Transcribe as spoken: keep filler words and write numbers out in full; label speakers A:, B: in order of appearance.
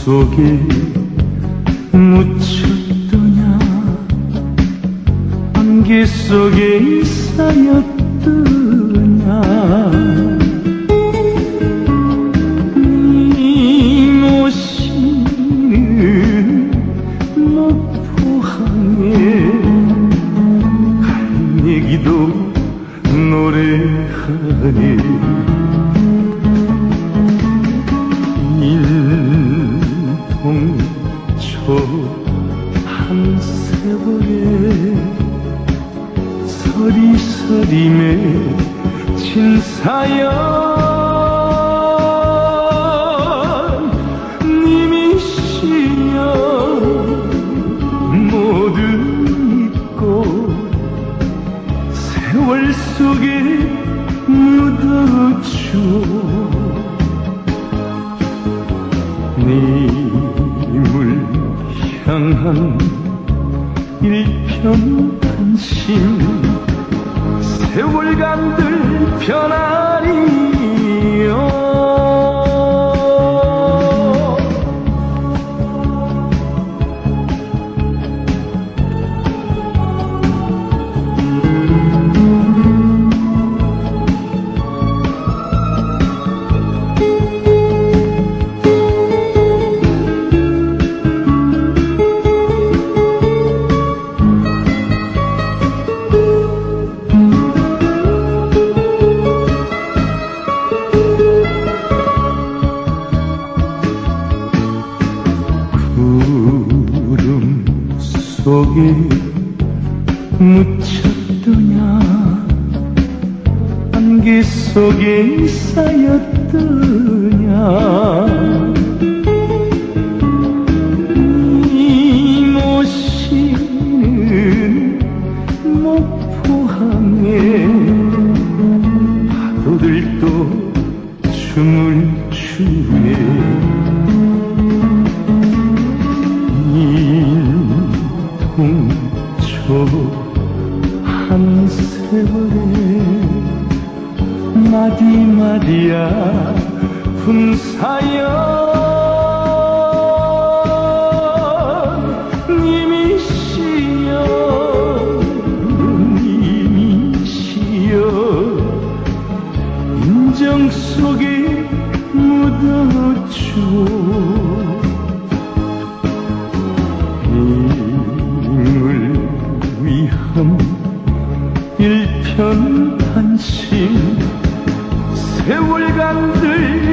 A: 속에 묻혔더냐 안개 속에 쌓였더냐 이 모시는 목포항에 갈매기도 노래하네 인동초 한 세월에 서리서리 맺힌 사연 님이시여 모두 잊고 세월 속에 묻어줘 님을 향한 일편단심 세월간들 변하리요 구름 속에 묻혔더냐 안개 속에 쌓였더냐 이 모시는 목포항에 파도들도 춤을 추네 인동초 한 세월에 마디마디야 분사연 님이시여 님이시여 인정 속에 묻어줘 위험 일편단심 세월간들